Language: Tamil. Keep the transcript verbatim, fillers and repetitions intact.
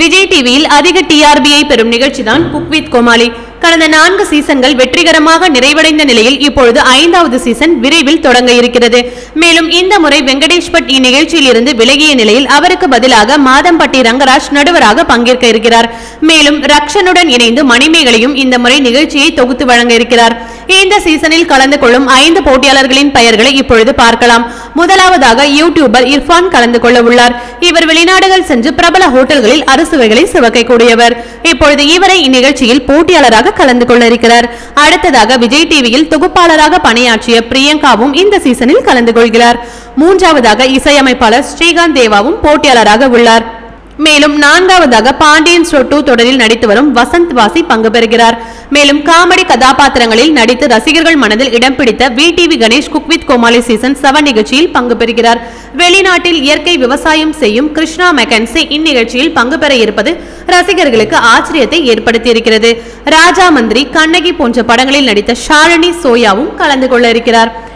விஜய் டிவியில் அதிக டிஆர்பியை பெறும் நிகழ்ச்சிதான் குக் வித் கோமாளி. கடந்த நான்கு சீசன்கள் வெற்றிகரமாக நிறைவடைந்த நிலையில் இப்பொழுது ஐந்தாவது சீசன் விரைவில் தொடங்க இருக்கிறது. மேலும் இந்த முறை வெங்கடேஷ் பட் இந்நிகழ்ச்சியில் இருந்து விலகிய நிலையில் அவருக்கு பதிலாக மாதம்பட்டி ரங்கராஜ் நடுவராக பங்கேற்க இருக்கிறார். மேலும் ரக்ஷனுடன் இணைந்து மணிமேகலையும் இந்த முறை நிகழ்ச்சியை தொகுத்து வழங்க இருக்கிறார். இந்த சீசனில் கலந்து கொள்ளும் ஐந்து போட்டியாளர்களின் பெயர்களை இப்பொழுது பார்க்கலாம். முதலாவதாக யூடியூபர் இர்ஃபான் கலந்து கொள்ள உள்ளார். இவர் வெளிநாடுகள் சென்று பிரபல ஹோட்டல்களில் அறுசுவைகளை சுவைக்கக்கூடியவர். இப்பொழுது இவரை இந்நிகழ்ச்சியில் போட்டியாளராக கலந்து கொள்ள இருக்கிறார். அடுத்ததாக விஜய் டிவியில் தொகுப்பாளராக பணியாற்றிய பிரியங்காவும் இந்த சீசனில் கலந்து கொள்கிறார். மூன்றாவதாக இசையமைப்பாளர் ஸ்ரீகாந்த் தேவாவும் போட்டியாளராக உள்ளார். மேலும் நான்காவதாக பாண்டியன் ஸ்டோர் டூ தொடரில் நடித்து வரும் வசந்த் வாசி பங்கு பெறுகிறார். மேலும் காமெடி கதாபாத்திரங்களில் நடித்து ரசிகர்கள் மனதில் இடம் பிடித்த V TV Ganesh cook with Komali season seven நிகழ்ச்சியில் பங்கு பெறுகிறார். வெளிநாட்டில் இயற்கை விவசாயம் செய்யும் கிருஷ்ணா மெக்கன்சி இந்நிகழ்ச்சியில் பங்கு பெற இருப்பது ரசிகர்களுக்கு ஆச்சரியத்தை ஏற்படுத்தியிருக்கிறது. ராஜா மந்திரி, கண்ணகி போன்ற படங்களில் நடித்த ஷாலினி சோயாவும் கலந்து கொள்ள இருக்கிறார்.